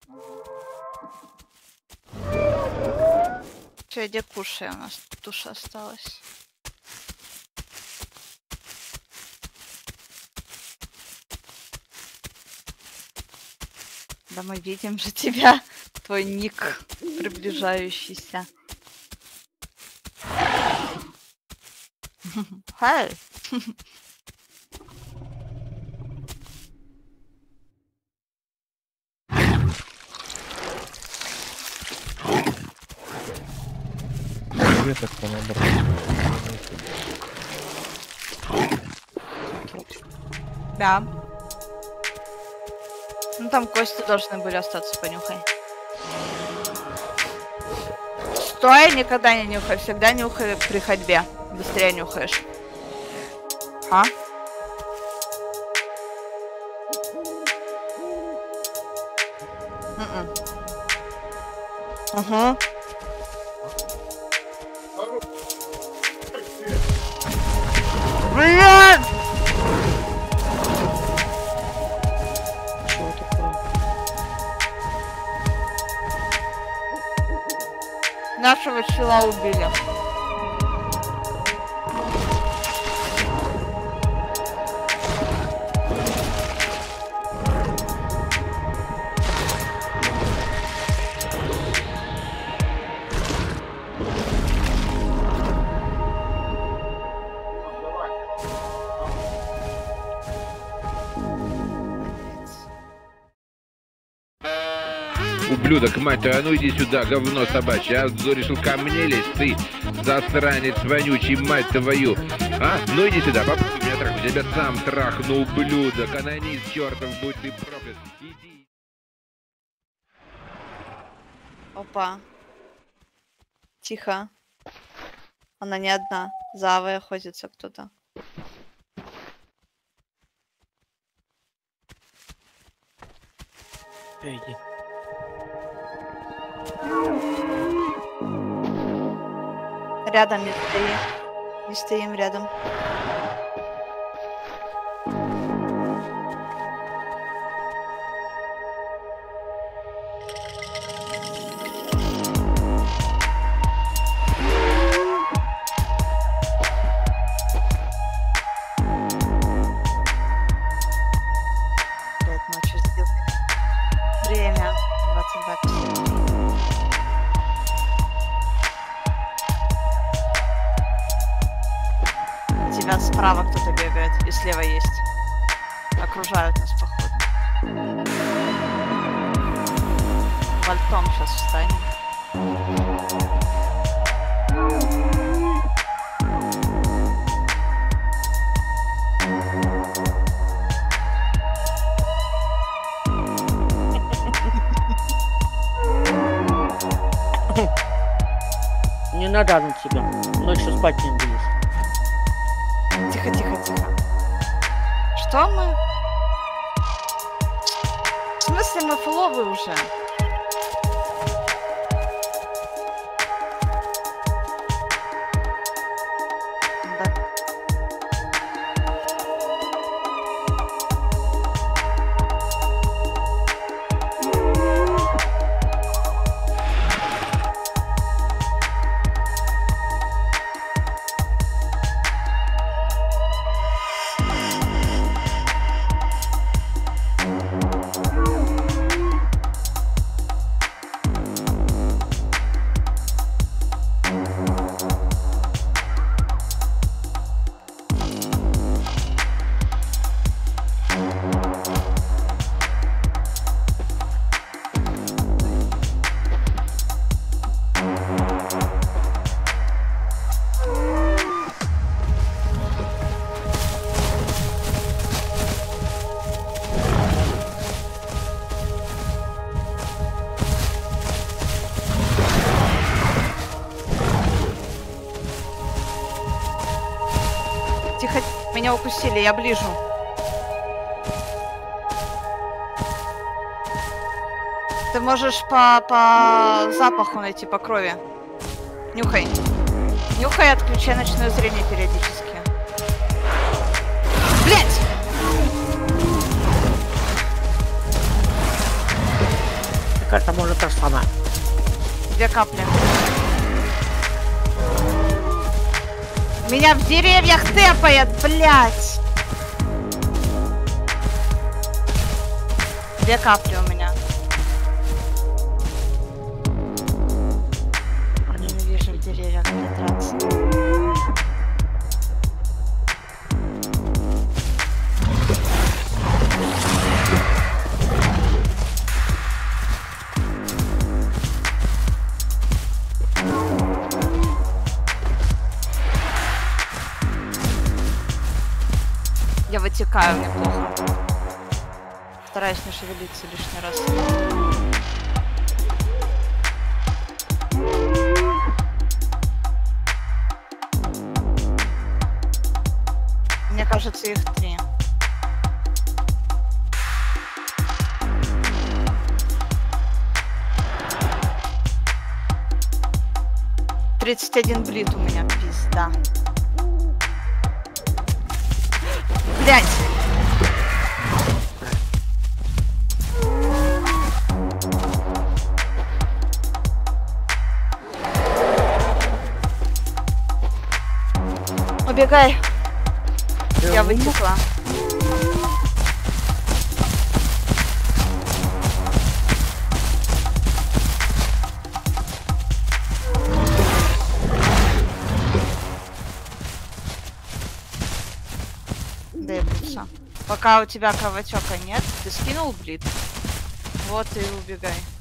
Все, иди кушай, у нас туша осталась. Да мы видим же тебя, твой ник приближающийся. Хай! Так Да. Ну там кости должны были остаться, понюхай. Стой, никогда не нюхай, всегда нюхай при ходьбе. Быстрее нюхаешь. А? Угу. Блядь! Что такое? Нашего чела убили. Ублюдок, мать твою, а ну иди сюда, говно собачье, а? Решил ко мне лезть, ты, засранец вонючий, мать твою, а? Ну иди сюда, попробуй меня трахнуть, я тебя сам трахну, ублюдок, анонист чертов, будь ты проклят, иди. Опа. Тихо. Она не одна. За Авой охотится кто-то. Иди. Рядом не стоим. Не стоим рядом. Ночью сделки. Время 22:53. У тебя справа кто-то бегает, и слева есть. Окружают нас, походу. Вальтом сейчас встанем. Не надо на тебя. Ночью спать не будешь. Тихо, тихо, тихо. Что мы? В смысле мы фуловы уже? Да. Тихо, меня укусили, я ближу. Ты можешь по запаху найти, по крови. Нюхай. Нюхай, отключай ночное зрение периодически. Блять! Она. 2 капли. Меня в деревьях тэпает, блядь! 2 капли у меня. Ненавижу в деревьях драться. Я вытекаю неплохо. Стараюсь не шевелиться лишний раз. Мне кажется, их 3. «31 блит у меня, пизда. Блять! Убегай! Я вытекла. Пока у тебя кровотека нет, ты скинул блит. Вот и убегай.